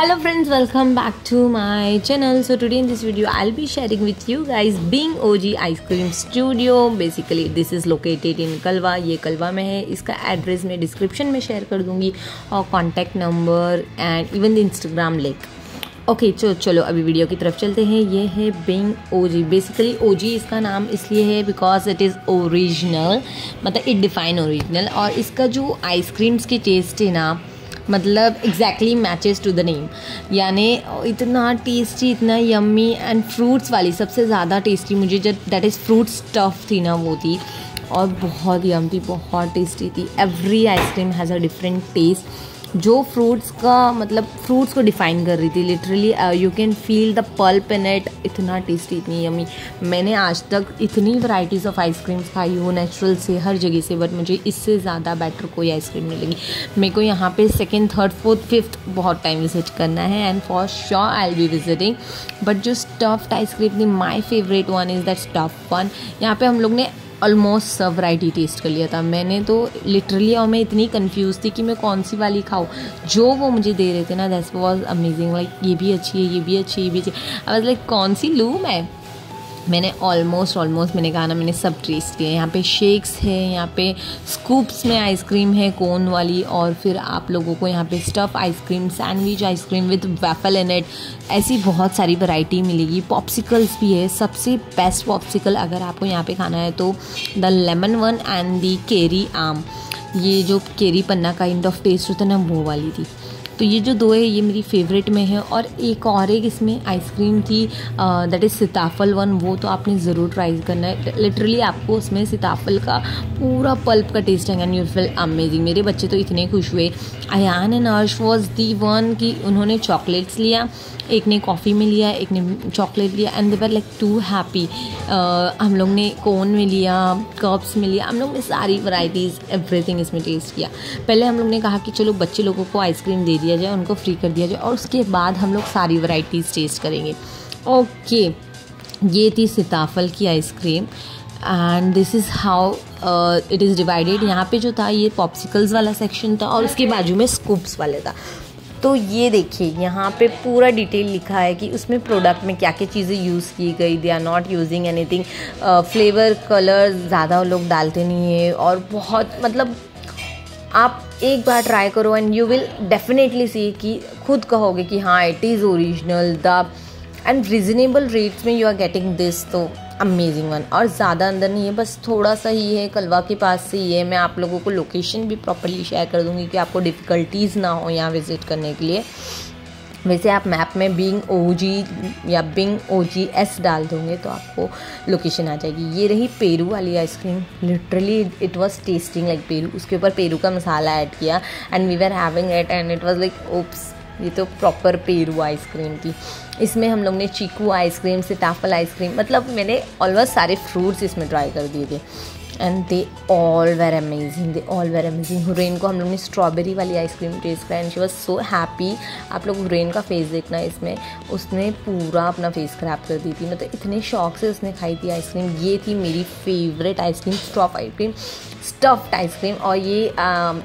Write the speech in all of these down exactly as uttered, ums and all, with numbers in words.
Hello friends, welcome back to my channel. So today in this video I'll be sharing with you guys Bing O G Ice Cream Studio. Basically this is located in Kalwa. ये कलवा में है. इसका address मैं description में share कर दूंगी और contact number and even the Instagram link. Okay okay, चलो चलो अभी वीडियो की तरफ चलते हैं. ये है बिंग ओजी. बेसिकली ओजी इसका नाम इसलिए है बिकॉज इट इज़ ओरिजिनल, मतलब इट डिफाइन ओरिजिनल. और इसका जो आइसक्रीम्स की टेस्ट है ना, मतलब exactly matches to the name. यानी इतना टेस्टी, इतना यम्मी एंड फ्रूट्स वाली सबसे ज़्यादा टेस्टी मुझे जब दैट इज़ फ्रूट स्टफ थी ना वो थी, और बहुत यम थी, बहुत टेस्टी थी. Every ice cream has a different taste जो फ्रूट्स का मतलब फ्रूट्स को डिफ़ाइन कर रही थी. Literally you can feel the pulp in it. इतना टेस्टी, इतनी यमी. मैंने आज तक इतनी वैराइटीज़ ऑफ आइसक्रीम्स खाई हो नेचुरल से हर जगह से, बट मुझे इससे ज़्यादा बेटर कोई आइसक्रीम नहीं लगी. मेरे को यहाँ पे सेकंड, थर्ड, फोर्थ, फिफ्थ बहुत टाइम विजिट करना है and for sure I will be visiting. But जो स्टफ्ड आइसक्रीम थी, my favourite one is that stuff one. यहाँ पे हम लोग ने ऑलमोस्ट सब वैरायटी टेस्ट कर लिया था. मैंने तो लिटरली, और मैं इतनी कंफ्यूज थी कि मैं कौन सी वाली खाऊं. जो वो मुझे दे रहे थे ना, दैट वाज अमेजिंग. लाइक ये भी अच्छी है, ये भी अच्छी है, ये भी अच्छी है. आई वाज लाइक कौन सी लूँ मैं. मैंने ऑलमोस्ट ऑलमोस्ट मैंने कहा ना, मैंने सब टेस्ट किए. यहाँ पे शेक्स है, यहाँ पे स्कूप्स में आइसक्रीम है कोन वाली, और फिर आप लोगों को यहाँ पे stuff ice cream, sandwich ice cream with waffle in it, ऐसी बहुत सारी वैरायटी मिलेगी. पॉप्सिकल्स भी है. सबसे बेस्ट पॉप्सिकल अगर आपको यहाँ पे खाना है तो the lemon one and the केरी आम. ये जो केरी पन्ना काइंड ऑफ टेस्ट होता है ना, वो वाली थी. तो ये जो दो है ये मेरी फेवरेट में है. और एक और एक इसमें आइसक्रीम थी, दैट इज़ सीताफल वन. वो तो आपने ज़रूर ट्राई करना है. लिटरली आपको उसमें सीताफल का पूरा पल्प का टेस्ट है एंड यू फील अमेजिंग. मेरे बच्चे तो इतने खुश हुए. Ayaan and Arsh was the one कि उन्होंने चॉकलेट्स लिया, एक ने कॉफ़ी में लिया, एक ने चॉकलेट लिया, and they were like to happy. हम लोग ने कोन में लिया, कप्स में लिया, हम लोग ने सारी वैराइटीज़ एवरीथिंग इसमें टेस्ट किया. पहले हम लोग ने कहा कि चलो बच्चे लोगों को आइसक्रीम दे दिया जाए, उनको फ्री कर दिया जाए, और उसके बाद हम लोग सारी वैराइटीज़ टेस्ट करेंगे. Okay okay. ये थी सीताफल की ice cream and this is how it is divided. यहाँ पे जो था ये पॉप्सिकल्स वाला सेक्शन था और उसके बाजू में स्कूप्स वाले था. तो ये देखिए यहाँ पे पूरा डिटेल लिखा है कि उसमें प्रोडक्ट में क्या क्या चीज़ें यूज़ की गई. They are not using anything. Flavour colour ज़्यादा लोग डालते नहीं है, और बहुत मतलब आप एक बार ट्राई करो and you will definitely see कि खुद कहोगे कि हाँ it is original. The and reasonable rates में यू आर गेटिंग दिस. तो अमेजिंग वन. और ज़्यादा अंदर नहीं है, बस थोड़ा सा ही है, कलवा के पास से ही है. मैं आप लोगों को लोकेशन भी प्रॉपर्ली शेयर कर दूँगी कि आपको डिफ़िकल्टीज़ ना हो यहाँ विज़िट करने के लिए. वैसे आप मैप में बिंग ओजी या बिंग ओजी एस डाल दोगे तो आपको लोकेशन आ जाएगी. ये रही पेरू वाली ice cream. Literally it was tasting like पेरू. उसके ऊपर पेरू का मसाला ऐड किया and we were having it and it was like oops, ये तो प्रॉपर पेरू आइसक्रीम थी. इसमें हम लोग ने चीकू आइसक्रीम, सीताफल आइसक्रीम, मतलब मैंने ऑलमोस्ट सारे फ्रूट्स इसमें ट्राई कर दिए थे and they all were amazing. They all were amazing. Hurain को हम लोग ने स्ट्रॉबेरी वाली आइसक्रीम टेस्ट करा and she was so happy. आप लोग हुरैन का फेस देखना इसमें, उसने पूरा अपना फेस ख़राब कर दी थी. मतलब इतने शौक से उसने खाई थी आइसक्रीम. ये थी मेरी favourite ice cream, stuff ice cream, stuffed ice cream. और ये आ,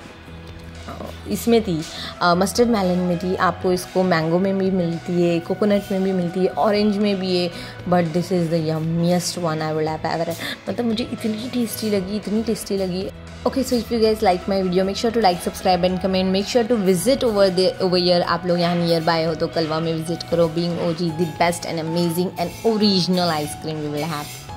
इसमें थी मस्टर्ड मेलन में थी. आपको इसको मैंगो में भी मिलती है, कोकोनट में भी मिलती है, ऑरेंज में भी है. But this is the yummiest one I would have ever. मतलब मुझे इतनी टेस्टी लगी, इतनी टेस्टी लगी. Okay, so if you guys like my video, make sure to like, subscribe and comment. Make sure to visit over the over year. आप लोग यहाँ near by हो तो कलवा में विजिट करो. Being OG the best and amazing and original ice cream you will have.